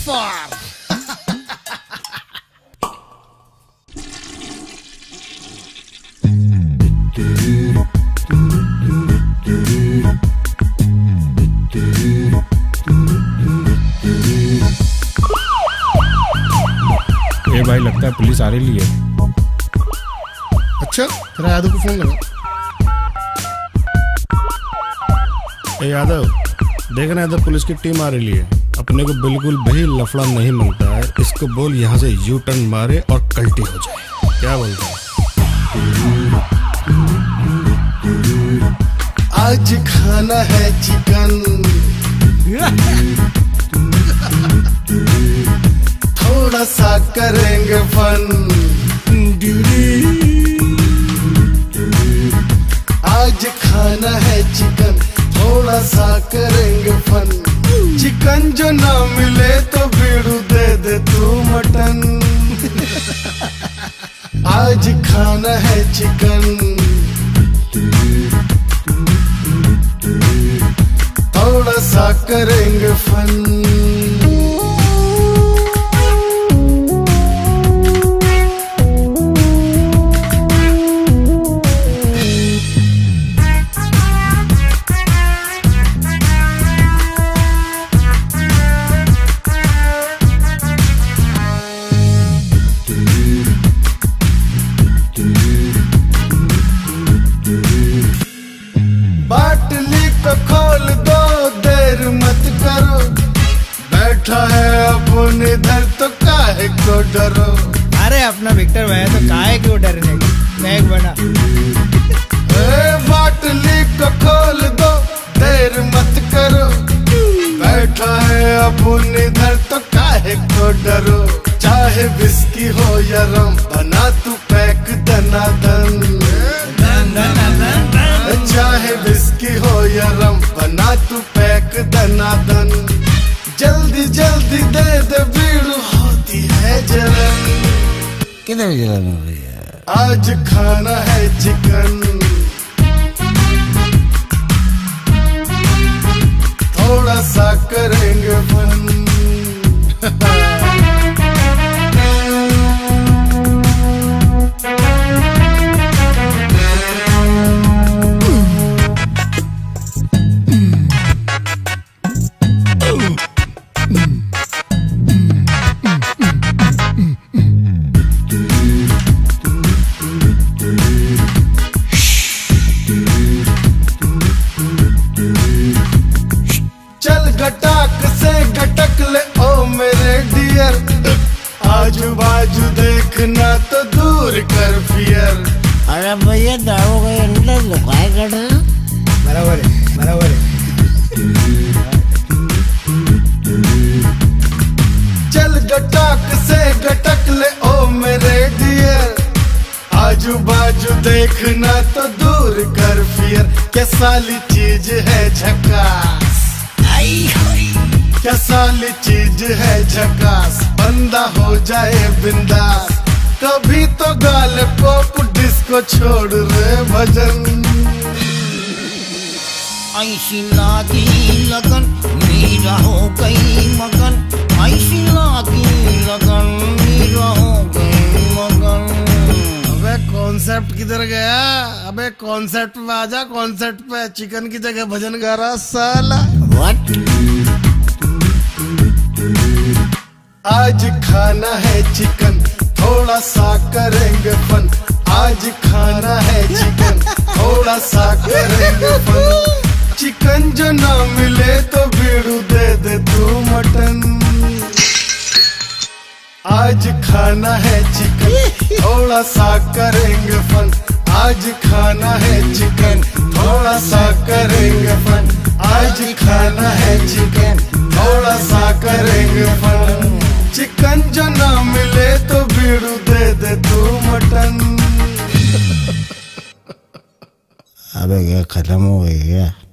Super. ये भाई लगता है पुलिस आ रही है। अच्छा तेरा यादव को फोन लगा। ए यादव देखना, इधर पुलिस की टीम आ रही है। अपने को बिल्कुल भी लफड़ा नहीं मांगता है। इसको बोल यहाँ से यू टर्न मारे और कल्टी हो जाए। क्या बोलता है? आज खाना है चिकन, थोड़ा सा करेंगे फन। आज खाना है चिकन, थोड़ा सा करेंगे फन। चिकन जो ना मिले तो बीड़ू दे दे तू मटन। आज खाना है चिकन, थोड़ा सा करेंगे फन। बाटली को खोल दो, देर मत करो। बैठा है अपन इधर तो काहे को डरो। अरे अपना विक्टर भाई तो काहे क्यों डरने की, बैग बना। बाटली को खोल दो, देर मत करो। बैठा है अपन इधर तो काहे को डरो। चाहे विस्की हो या रम, बना तू पैक दनादन। चाहे विस्की हो या रम, बना तू पैक दनादन। जल्दी जल्दी दे दे बीड़ू, होती है जलन। किधर जलन हो रही है? आज खाना है चिकन, थोड़ा सा करेंगे फन। गटाक से गटक ले ओ मेरे डियर। आजू बाजू देखना तो दूर कर फियर। अरे भैया दारू के अंदर लुकाए कर रहे हैं। बराबर है, बराबर है। चल गटाक से गटक ले ओ मेरे डियर। आजू बाजू देखना तो दूर कर फियर। क्या साली चीज है झकास, क्या साली चीज है झकास। बंदा हो जाए बिंदास, कभी तो गाल पॉप डिस्को छोड़ रे भजन। ऐसी लागी लगन मेरा हो गई मगन। ऐसी लागी लगन मेरा हो गई मगन। अबे कॉन्सेप्ट किधर गया? अबे कॉन्सेप्ट में आजा। कॉन्सेप्ट पे चिकन की जगह भजन गा रहा साला। What? आज खाना है चिकन, थोड़ा सा करेंगे फन। आज खाना है चिकन, थोड़ा सा करेंगे फन। चिकन जो ना मिले तो बीड़ू दे दे तू मटन। आज खाना है चिकन, थोड़ा सा करेंगे फन। आज खाना है चिकन, थोड़ा सा करेंगे फन। आज खाना है चिकन, थोड़ा सा करेंगे फन। चिकन जो ना मिले तो बीड़ू दे दे तू मटन। अबे क्या खत्म हो गई क्या?